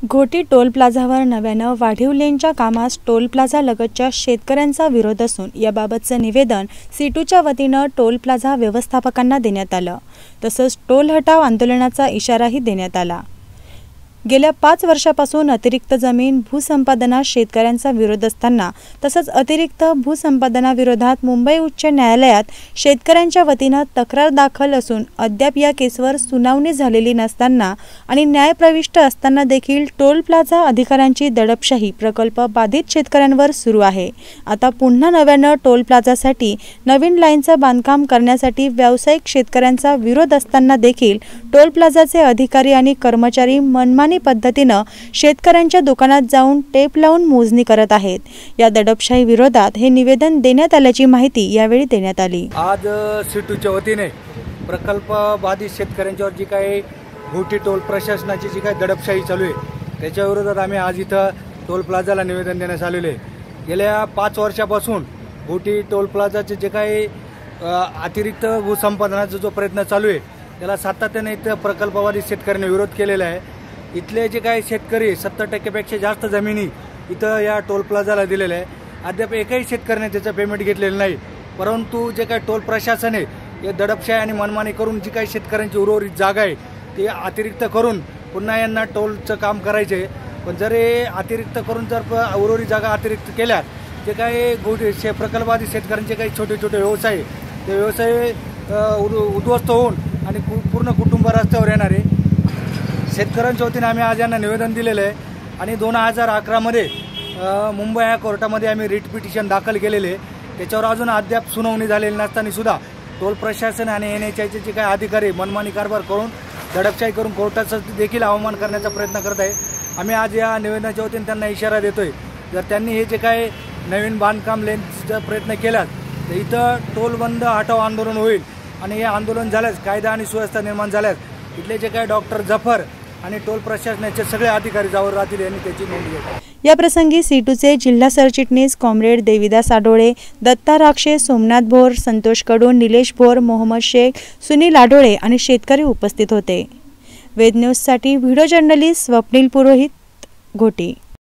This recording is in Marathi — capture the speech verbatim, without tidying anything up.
घोटी टोल प्लाझावर नव्यानं वाढीव लेनच्या कामास टोल प्लाझा लगतच्या शेतकऱ्यांचा विरोध असून याबाबतचं निवेदन सीटूच्या वतीनं टोल प्लाझा व्यवस्थापकांना देण्यात आलं। तसंच टोल हटाव आंदोलनाचा इशाराही देण्यात आला। गेल्या पाच वर्षापासून अतिरिक्त जमीन भूसंपादनास शेतकऱ्यांचा विरोध असताना तसंच अतिरिक्त भूसंपादनाविरोधात मुंबई उच्च न्यायालयात शेतकऱ्यांच्या वतीनं तक्रार दाखल असून अद्याप या केसवर सुनावणी झालेली नसताना आणि न्याय प्रविष्ट असताना देखील टोल प्लाझा अधिकाऱ्यांची दडपशाही प्रकल्प बाधित शेतकऱ्यांवर सुरू आहे। आता पुन्हा नव्यानं टोल प्लाझासाठी नवीन लाईनचं बांधकाम करण्यासाठी व्यावसायिक शेतकऱ्यांचा विरोध असताना देखील टोल प्लाझाचे अधिकारी आणि कर्मचारी मनमानी पद्धतीनं शेतकऱ्यांच्या दुकानात जाऊन टेप लावून मोजणी करत आहेत। या दडपशाही विरोधात हे निवेदन देण्यात आल्याची माहिती यावेळी देण्यात आली। आज सीटूच्या वतीने प्रकल्प बाधित शेतकऱ्यांच्यावर जी काही घोटी टोल प्रशासनाची जी काही दडपशाही चालू आहे त्याच्या विरोधात आम्ही आज इथं टोल प्लाझाला निवेदन देण्यास आलेले आहे। गेल्या पाच वर्षापासून घोटी टोल प्लाझाचे जे काही अतिरिक्त भूसंपादनाचा जो प्रयत्न चालू आहे त्याला सातत्याने इथं प्रकल्पवादी शेतकऱ्यांनी विरोध केलेला आहे। इथले जे काही शेतकरी सत्तर टक्केपेक्षा जास्त जमिनी इथं या टोल प्लाझाला दिलेल्या आहे। अद्याप एकही शेतकऱ्याने त्याचं पेमेंट घेतलेलं नाही, परंतु जे काही टोल प्रशासन आहे हे दडपशाही आणि मनमानी करून जी काही शेतकऱ्यांची उर्वरित जागा आहे ती अतिरिक्त करून पुन्हा यांना टोलचं काम करायचं आहे। पण जर हे अतिरिक्त करून जर उर्वरित जागा अतिरिक्त केल्या जे काही गोटी शे प्रकल्पवादी शेतकऱ्यांचे काही छोटे छोटे व्यवसाय ते व्यवसाय उद्ध्वस्त होऊन आणि पूर्ण कुटुंब रस्त्यावर येणार आहे। शेतकऱ्यांच्या वतीने आम्ही आज यांना निवेदन दिलेलं आहे आणि दोन हजार अकरामध्ये मुंबई या कोर्टामध्ये आम्ही रिट पिटिशन दाखल केलेले आहे। त्याच्यावर अजून अद्याप सुनावणी झालेली नसताना सुद्धा टोल प्रशासन आणि एन एच आयचे जे काही अधिकारी मनमानी कारभार करून दडपशाही करून कोर्टाचा देखील अवमान करण्याचा प्रयत्न करत आहे। आम्ही आज या निवेदनाच्या वतीने त्यांना इशारा देतोय, जर त्यांनी हे जे काही नवीन बांधकाम लेनचा प्रयत्न केला तर इथं टोल बंद हटाव आंदोलन होईल आणि हे आंदोलन झाल्यास कायदा आणि सुव्यवस्था निर्माण झाल्यास इथले जे काही डॉक्टर जफर आणि टोल प्रशासनाचे सगळे अधिकारी जावर राहतील यांनी त्याची नोंद घेतली। या प्रसंगी सीटूचे जिल्हा सरचिटणीस कॉम्रेड देविदास आडोळे, दत्ता राक्षे, सोमनाथ भोर, संतोष कडू, निलेश भोर, मोहम्मद शेख, सुनील आडोळे आणि शेतकरी उपस्थित होते। वेद न्यूजसाठी व्हिडिओ जर्नलिस्ट स्वप्नील पुरोहित, घोटी।